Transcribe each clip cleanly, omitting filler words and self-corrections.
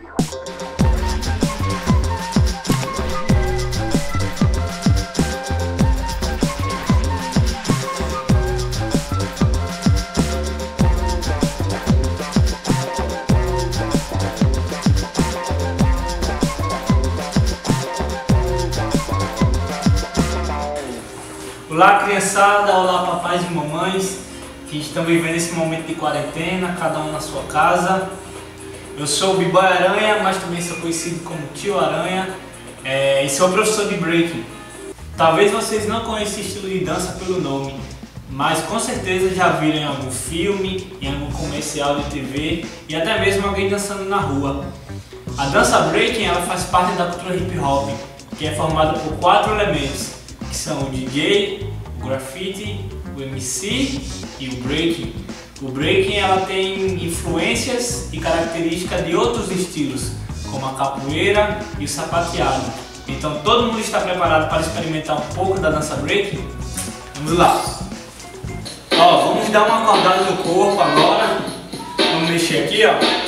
Olá criançada, olá papais e mamães que estão vivendo esse momento de quarentena, cada um na sua casa. Eu sou o B-Boy Aranha, mas também sou conhecido como Tio Aranha e sou professor de breaking. Talvez vocês não conheçam esse estilo de dança pelo nome, mas com certeza já viram em algum filme, em algum comercial de TV e até mesmo alguém dançando na rua. A dança breaking ela faz parte da cultura hip hop, que é formada por 4 elementos, que são o DJ, o graffiti, o MC e o breaking. O breaking ela tem influências e características de outros estilos, como a capoeira e o sapateado. Então todo mundo está preparado para experimentar um pouco da dança breaking? Vamos lá! Vamos dar uma acordada no corpo agora. Vamos mexer aqui, ó.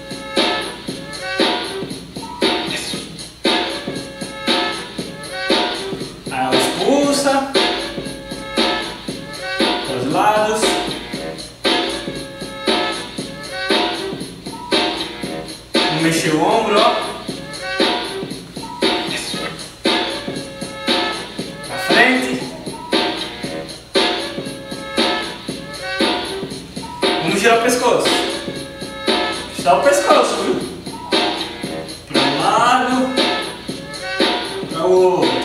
Expulsa para os lados. Vamos mexer o ombro, ó. Para frente. Vamos girar o pescoço. Só o pescoço, viu? Para um lado, para o outro.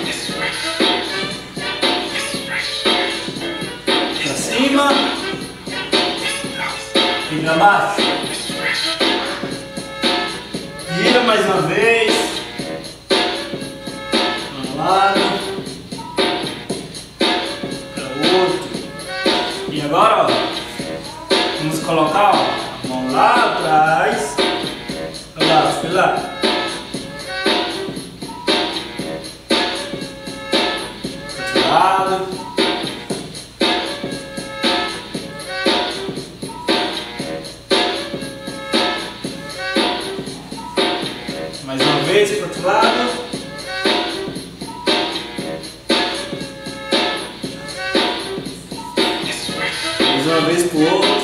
E para baixo. Gira mais uma vez. Para um lado. Para o outro. E agora, ó, vamos colocar a mão lá atrás. Para lá. Outro lado. Mais uma vez para o outro lado. Mais uma vez para o outro.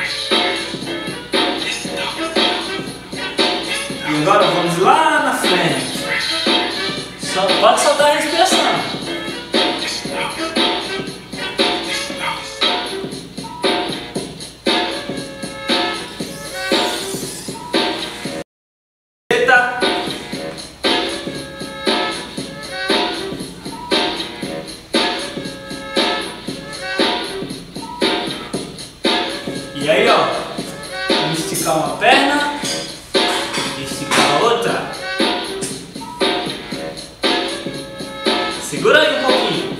E agora vamos lá na frente. Pode soltar a respiração. E aí, ó, vamos esticar uma perna e esticar a outra. Segura aí um pouquinho.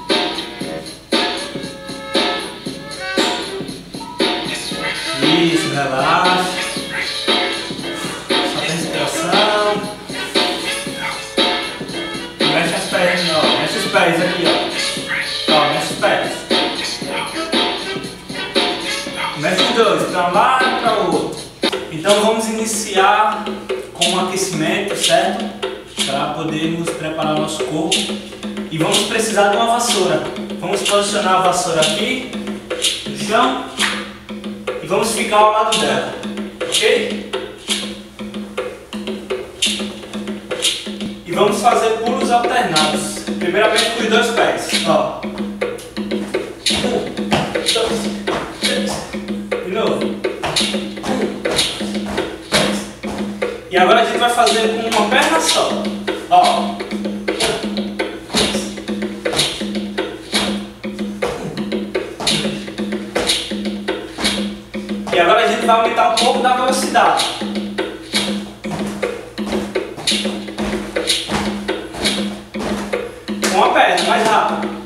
Isso, relaxa. Solta a respiração. Mexe as pernas, ó. Mexe os pés aqui, ó. Mexe os pés. Mexe os dois, para um lado e para o outro. Então vamos iniciar com um aquecimento, certo? Para podermos preparar nosso corpo. E vamos precisar de uma vassoura. Vamos posicionar a vassoura aqui no chão e vamos ficar ao lado dela, ok? E vamos fazer pulos alternados. Primeiramente com os dois pés, ó. 1, 2, 3. De novo. 1, 2, 3. E agora a gente vai fazer com uma perna só. Ó. E agora a gente vai aumentar um pouco da velocidade. Com a perna, mais rápido.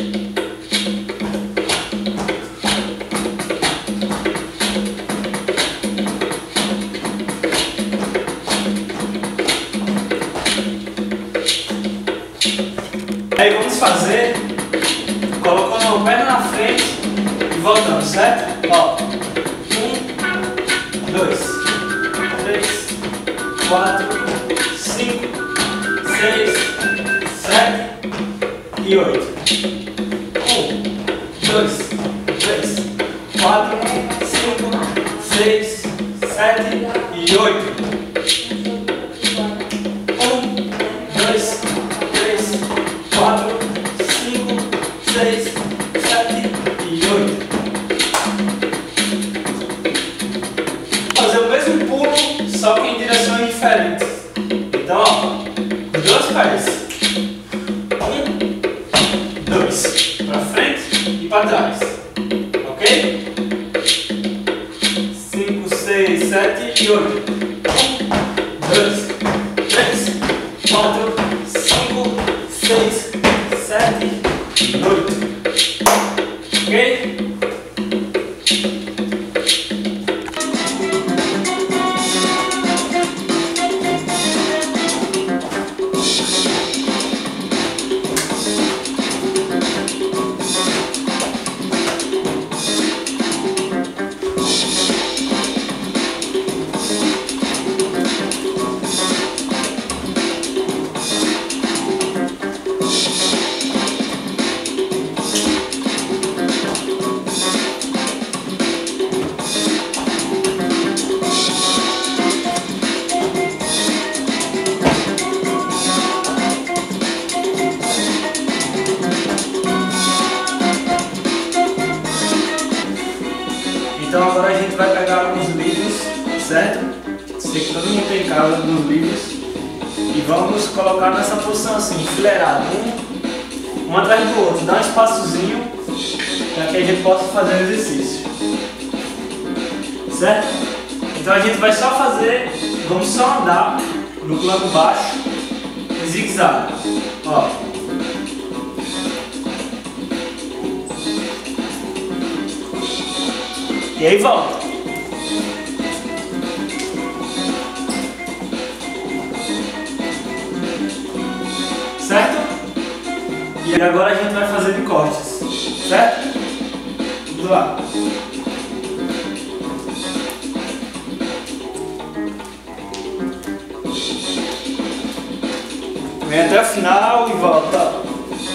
Aí vamos fazer colocando a perna na frente e voltando, certo? Ó. 1, 2, 3, 4. 4, 5, 6, 7 e 8. 1, 2, 3, 4, 5, 6, 7 e 8. 1, 2, 3, 4, 5, 6, 7 e 8. Fazer o mesmo pulo, só que em direções diferentes. Então, ó, com duas pés. 1, 2, para frente e para trás. Ok? 5, 6, 7 e 8. 1, 2, 3, 4, 5, 6, 7 e 8. Ok? Então agora a gente vai pegar alguns livros, certo? Sei que todo mundo tem em casa alguns livros. E vamos colocar nessa posição assim, enfileirado, um atrás do outro. Dá um espaçozinho para que a gente possa fazer o exercício. Certo? Então a gente vai só fazer, vamos só andar no plano baixo, em zigue-zague. Ó. E aí volta. Certo? E agora a gente vai fazer de costas. Certo? Vamos lá. Vem até o final e volta.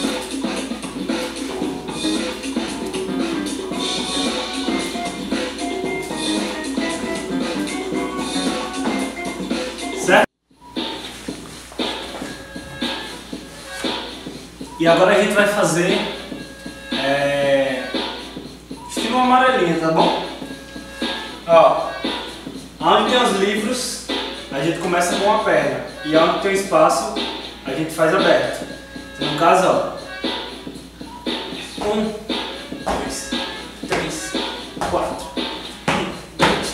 E agora a gente vai fazer estilo amarelinha, tá bom? Ó, onde tem os livros, a gente começa com uma perna. E onde tem espaço, a gente faz aberto. Então, no caso, ó. 1, 2, 3, 4. 1, 2,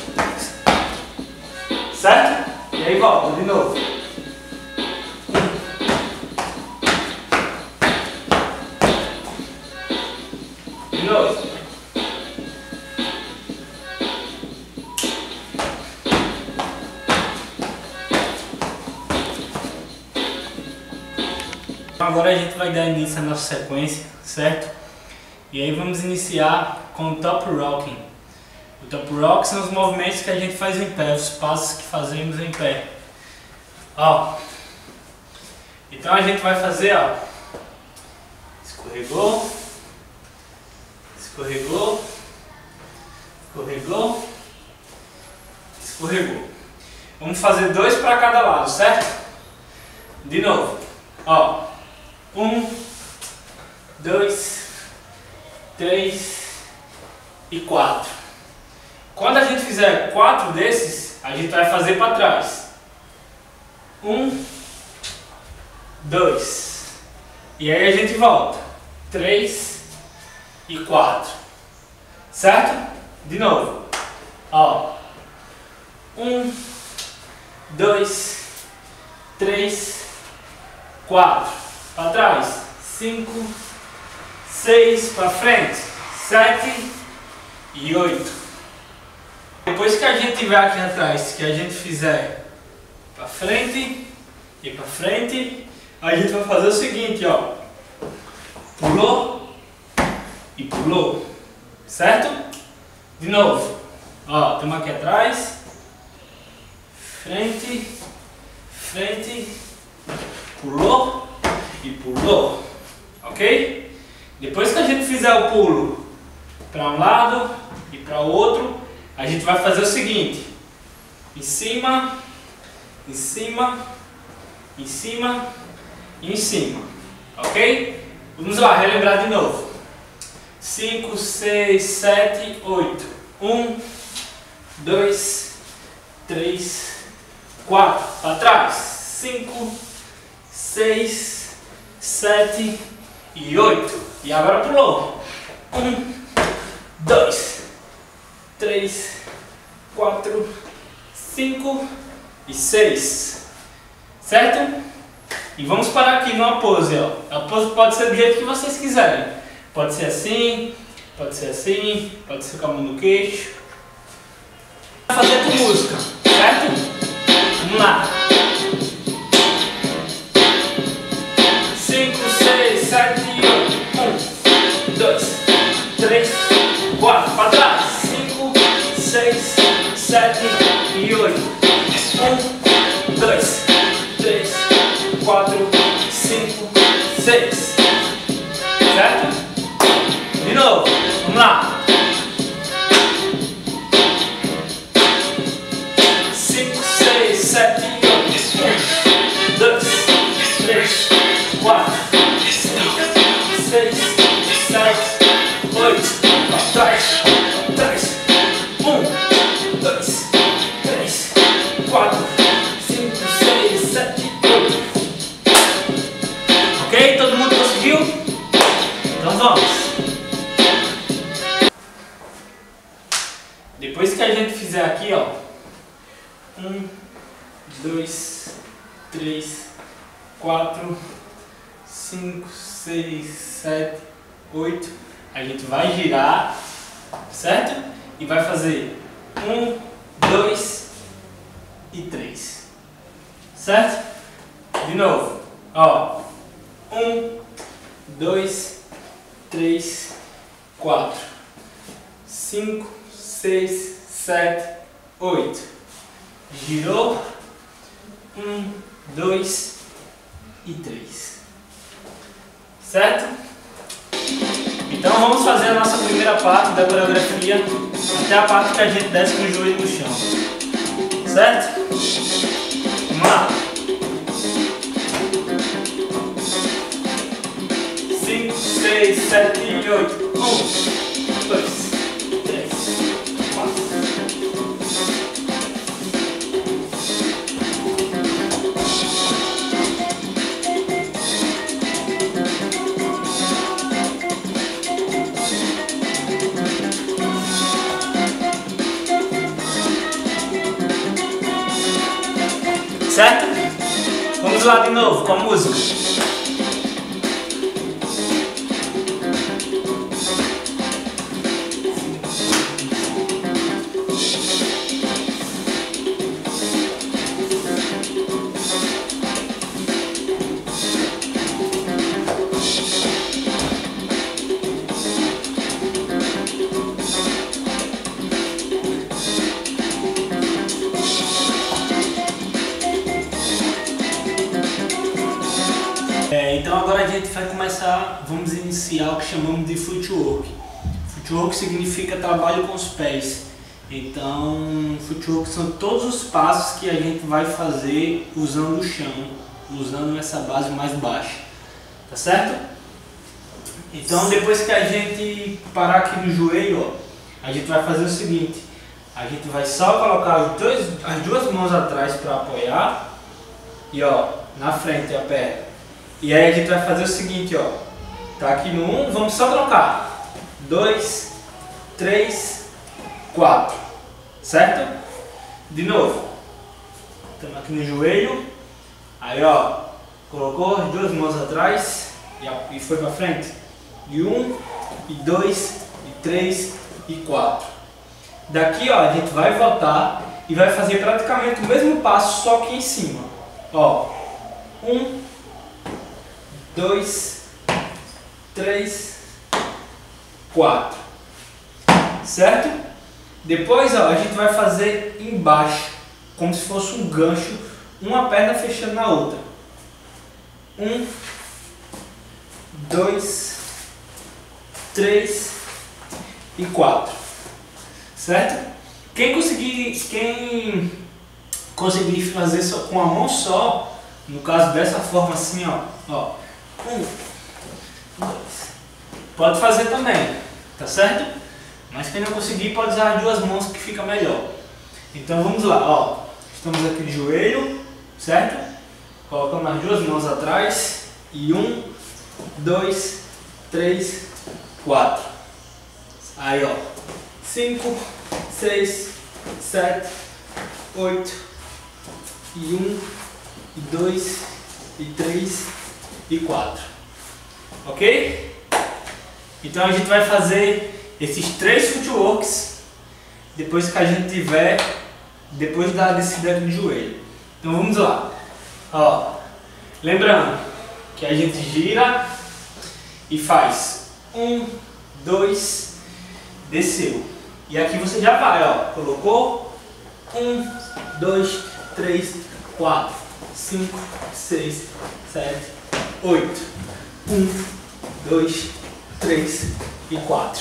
3. Certo? E aí volta de novo. De novo. Agora a gente vai dar início à nossa sequência, certo? E aí vamos iniciar com o top rocking. O top rock são os movimentos que a gente faz em pé, os passos que fazemos em pé. Ó. Então a gente vai fazer, ó. Escorregou. Escorregou, escorregou, escorregou. Vamos fazer 2 para cada lado, certo? De novo. Ó. 1, 2, 3 e 4. Quando a gente fizer 4 desses, a gente vai fazer para trás. 1, 2. E aí a gente volta. 3 e 4, certo? De novo, ó, 1, 2, 3, 4, para trás, 5, 6, para frente, 7 e 8. Depois que a gente tiver aqui atrás, que a gente fizer para frente e para frente, a gente vai fazer o seguinte, ó, pulou e pulou, certo? De novo, ó, estamos aqui atrás, frente frente, pulou e pulou, ok? Depois que a gente fizer o pulo para um lado e para o outro, a gente vai fazer o seguinte: em cima, em cima, em cima e em cima, ok? Vamos lá, relembrar de novo. 5, 6, 7, 8. 1, 2, 3, 4. Para trás. 5, 6, 7 e 8. E agora pulou. 1, 2, 3, 4, 5 e 6. Certo? E vamos parar aqui numa pose, ó. A pose pode ser do jeito que vocês quiserem. Pode ser assim, pode ser assim, pode ser com a mão no queixo. Vamos fazer com música, certo? Vamos lá. 5, 6, 7 e 8. 1, 2, 3, 4. Para trás. 5, 6, 7 e 8. 1, 2, 3, 4, 5, 6. Certo? De novo. Vamos lá. 5, 6, 7 e 8. 1, 2, 3, 4, 5, 6, 7, 8. Para trás. Trás. 1, 2, 3, 4, 5, 6, 7, 8. Ok? Todo mundo conseguiu? Então vamos. Depois que a gente fizer aqui, ó, 1, 2, 3, 4, 5, 6, 7, 8, a gente vai girar, certo? E vai fazer 1, 2 e 3, certo? De novo, ó, 1, 2, 3, 4, 5, 6, 7, 8. Girou. 1, 2 e 3. Certo? Então vamos fazer a nossa primeira parte da coreografia até a parte que a gente desce com o joelho no chão. Certo? Vamos lá. 5, 6, 7 e 8. 1, 2. Certo? Vamos lá de novo com a música. Então agora a gente vai começar, vamos iniciar o que chamamos de footwork. Footwork significa trabalho com os pés. Então, footwork são todos os passos que a gente vai fazer usando o chão, usando essa base mais baixa, tá certo? Então depois que a gente parar aqui no joelho, ó, a gente vai fazer o seguinte: a gente vai só colocar as duas mãos atrás para apoiar e ó, na frente a perna. E aí a gente vai fazer o seguinte, ó, tá aqui no 1, vamos só trocar, 2, 3, 4, certo? De novo, estamos aqui no joelho, aí ó, colocou as duas mãos atrás e foi pra frente, e 1, e 2, e 3, e 4. Daqui ó, a gente vai voltar e vai fazer praticamente o mesmo passo, só que em cima, ó, 1, 2, 3, 4, certo? Depois ó, a gente vai fazer embaixo, como se fosse um gancho uma perna fechando na outra. 1, 2, 3 e 4. Certo? Quem conseguir fazer só com a mão só, no caso dessa forma assim, ó. 1, 2. Pode fazer também, tá certo? Mas quem não conseguir pode usar as duas mãos que fica melhor. Então vamos lá, ó. Estamos aqui de joelho, certo? Colocamos as duas mãos atrás e 1, 2, 3, 4. Aí, ó. 5, 6, 7, 8 e 1 e 2 e 3 e 4. Ok? Então a gente vai fazer esses 3 footworks depois que a gente tiver, depois da descida do joelho. Então vamos lá. Ó, lembrando que a gente gira e faz 1, 2, desceu. E aqui você já vai, ó, colocou 1, 2, 3, 4, 5, 6, 7, 8. 1, 2, 3 e 4.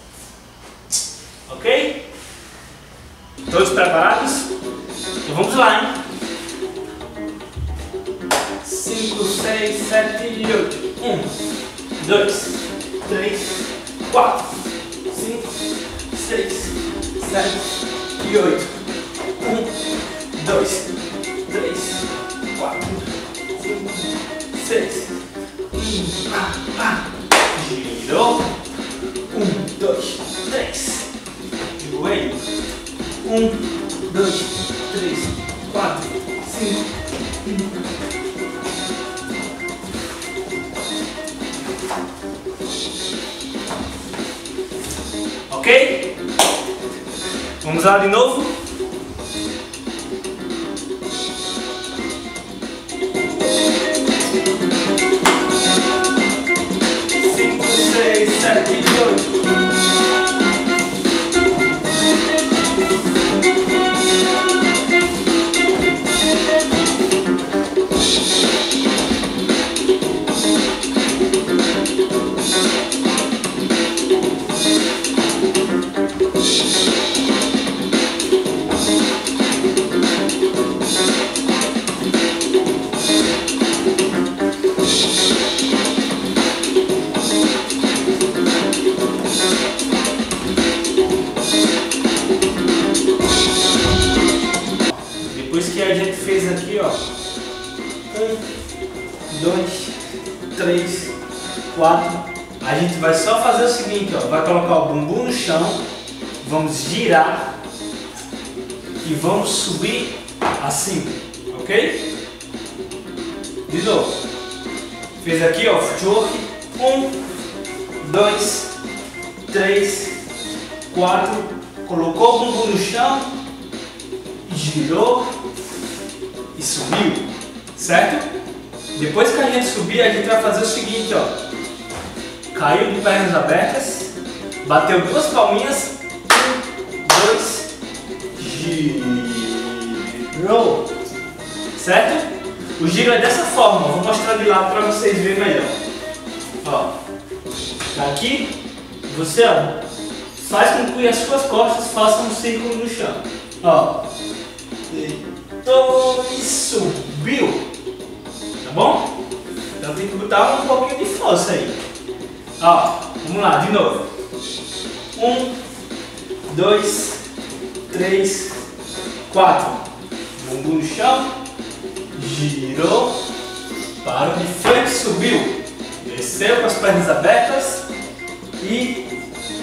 Ok? Todos preparados? Então vamos lá, hein? 5, 6, 7 e 8. 1, 2, 3, 4, 5, 6, 7 e 8. 1, 2, 3, 4, 5, 6. Girou. 1, 2, 3. Joelho. 1, 2, 3, 4, 5. Ok? Vamos lá de novo. 5, 6, 7 e 8. Depois que a gente fez aqui, ó, 1, 2, 3, 4, a gente vai só fazer o seguinte, ó, vai colocar o bumbum no chão, vamos girar e vamos subir assim, ok? De novo. Fez aqui, ó, footwork, 1, 2, 3, 4, colocou o bumbum no chão, girou e subiu, certo? Depois que a gente subir, a gente vai fazer o seguinte, ó. Caiu de pernas abertas, bateu duas palminhas, 1, 2, girou, certo? O giro é dessa forma, ó. Vou mostrar de lado para vocês verem melhor. Ó, aqui você, ó, faz com que as suas costas façam um círculo no chão. Ó, deitou e subiu, tá bom? Então tem que botar um pouquinho de força aí. Ó, vamos lá, de novo. 1, 2, 3, 4. Bumbum no chão, girou, parou de frente, subiu, desceu com as pernas abertas e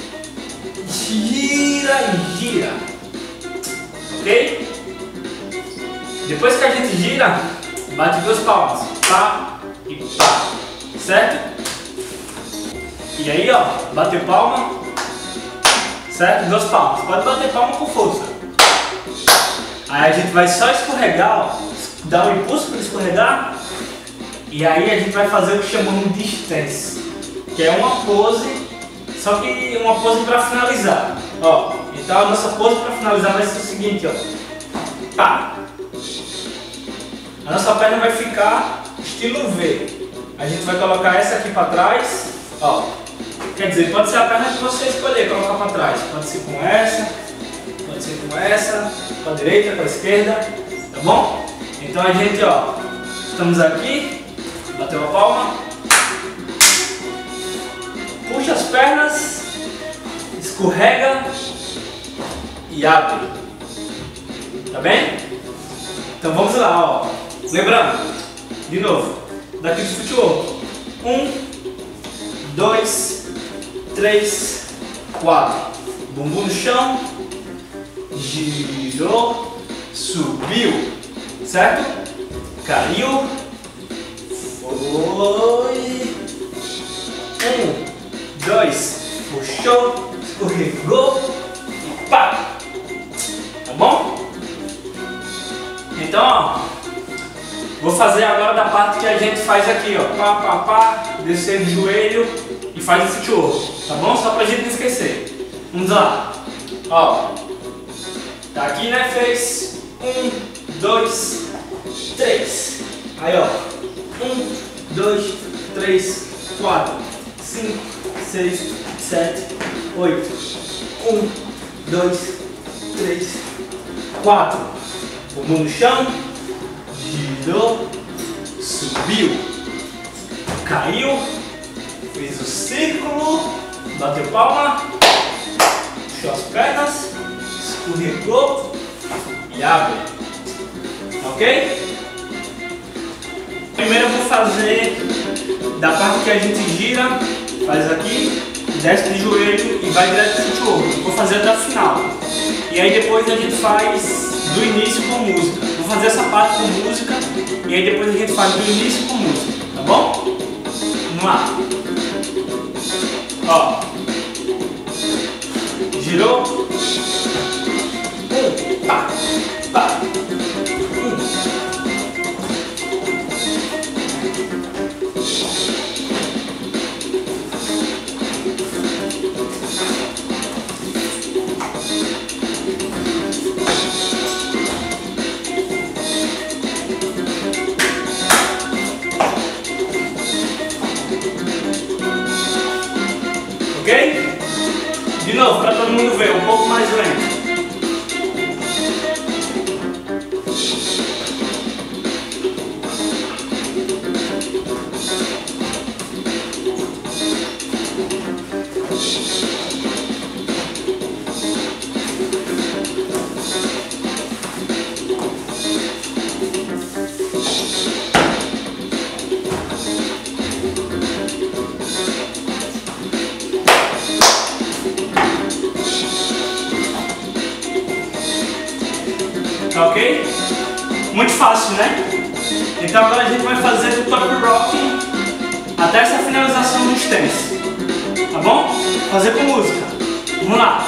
gira e gira. Ok? Depois que a gente gira, bate duas palmas, pá e pá, certo? E aí, ó, bateu palma, certo? Duas palmas, pode bater palma com força. Aí a gente vai só escorregar, ó, dar um impulso para escorregar, e aí a gente vai fazer o que chamamos de stance, que é uma pose, só que uma pose para finalizar. Ó, então a nossa pose para finalizar vai ser o seguinte, ó. Pá, A nossa perna vai ficar estilo V. A gente vai colocar essa aqui para trás, ó. Quer dizer, pode ser a perna que você escolher colocar para trás. Pode ser com essa, pode ser com essa, para a direita, para a esquerda, tá bom? Então a gente, ó, estamos aqui, bateu a palma, puxa as pernas, escorrega e abre, tá bem? Então vamos lá, ó. Lembrando, de novo, daqui do futebol. 1, 2, 3, 4. Bumbum no chão, girou, subiu, certo? Caiu, foi. 1, 2, puxou, escorregou e pá. Tá bom? Então, ó, vou fazer agora da parte que a gente faz aqui, ó. Pá, pá, pá, descer o joelho e faz esse tchô, tá bom? Só pra gente não esquecer. Vamos lá. Ó, tá aqui, né? Fez 1, 2, 3. Aí, ó, 1, 2, 3, 4, 5, 6, 7, 8. 1, 2, 3, 4. Bumbum no chão, girou, subiu, caiu, fez o círculo, bateu palma, puxou as pernas, escorregou e abre, ok? Primeiro eu vou fazer da parte que a gente gira, faz aqui, desce de joelho e vai direto pro chute. Vou fazer até o final. E aí depois a gente faz do início com música. Vou fazer essa parte com música e aí depois a gente faz do início com música, tá bom? Vamos lá. Ó. Girou. Pá, pá. Ok? De novo, para todo mundo ver, um pouco mais lento. Tá ok? Muito fácil, né? Então agora a gente vai fazer do top rock até essa finalização do stance. Tá bom? Fazer com música. Vamos lá.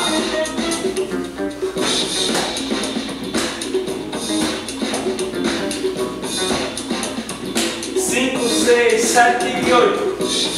Cinco, 6, 7 e 8.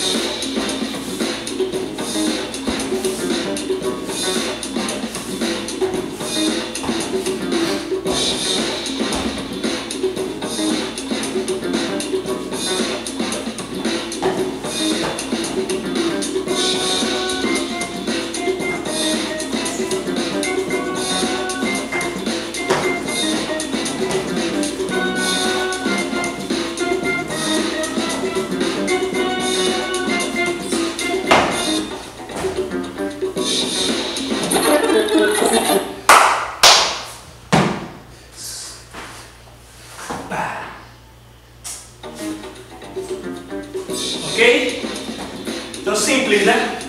Ok? Então simples, né?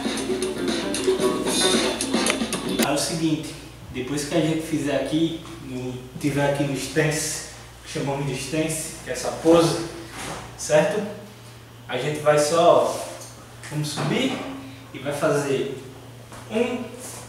É o seguinte, depois que a gente fizer aqui, tiver aqui no stance, que chamamos de stance, que é essa pose, certo? A gente vai só, vamos subir e vai fazer 1,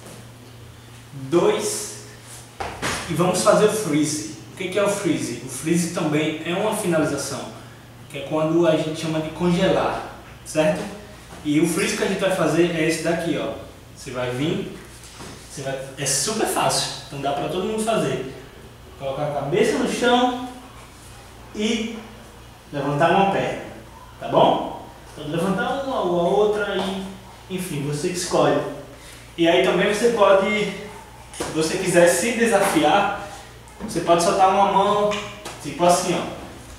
2 e vamos fazer o freeze. O que é o freeze? O freeze também é uma finalização, que é quando a gente chama de congelar, certo? E o freeze que a gente vai fazer é esse daqui, ó. Você vai vir, é super fácil, então dá para todo mundo fazer. Colocar a cabeça no chão e levantar uma perna, tá bom? Pode levantar uma ou a outra e, enfim, você que escolhe. E aí também você pode, se você quiser se desafiar, você pode soltar uma mão, tipo assim, ó.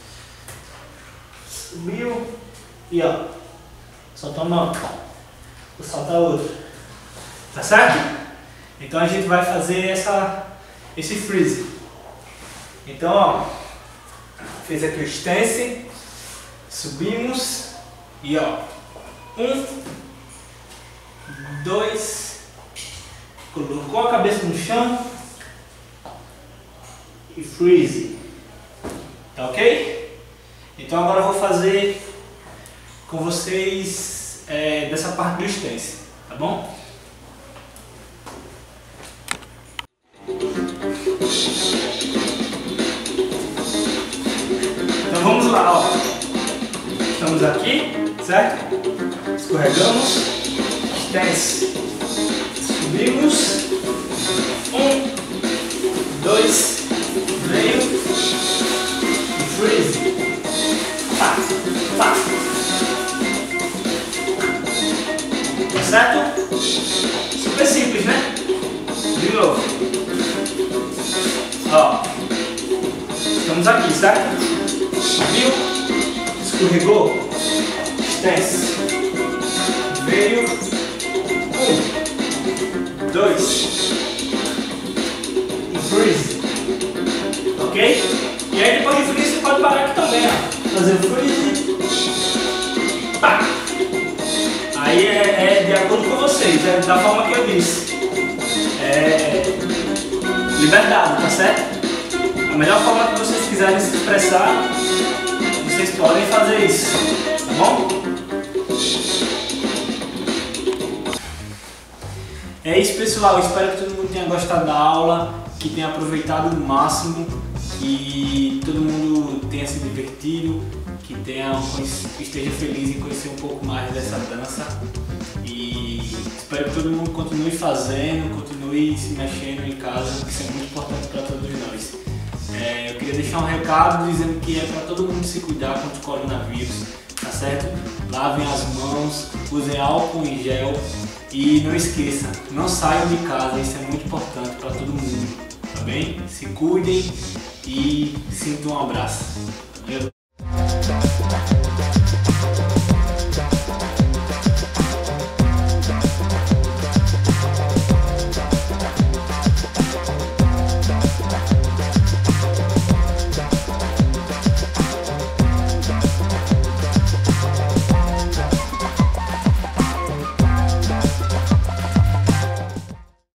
Subiu e ó, solta uma mão, solta a outra, tá certo? Então a gente vai fazer esse freeze. Então ó, fez aqui o stance, subimos e ó, 1, 2, colocou a cabeça no chão e freeze, tá ok? Então agora eu vou fazer com vocês dessa parte do stance, tá bom? Então vamos lá, ó. Estamos aqui, certo? Escorregamos, stance, subimos, 1, 2, veio e freeze. Pá, pá. Tá certo? Super simples, né? De novo. Ó. Estamos aqui, certo? Subiu, escorregou, stance, veio, 1, 2 e freeze, ok? E aí depois de freeze você pode parar aqui também, ó. Fazer o freeze, pá. Aí é de acordo com vocês, da forma que eu disse. Liberdade, tá certo? A melhor forma que vocês quiserem se expressar, vocês podem fazer isso, tá bom? É isso, pessoal. Eu espero que todo mundo tenha gostado da aula, que tenha aproveitado o máximo, que todo mundo tenha se divertido, que esteja feliz em conhecer um pouco mais dessa dança. E espero que todo mundo continue fazendo, continue se mexendo em casa, que isso é muito importante para todos nós. Eu queria deixar um recado dizendo que é para todo mundo se cuidar contra o coronavírus, tá certo? Lavem as mãos, usem álcool em gel e não esqueça, não saiam de casa, isso é muito importante para todo mundo, tá bem? Se cuidem e sintam um abraço. Valeu?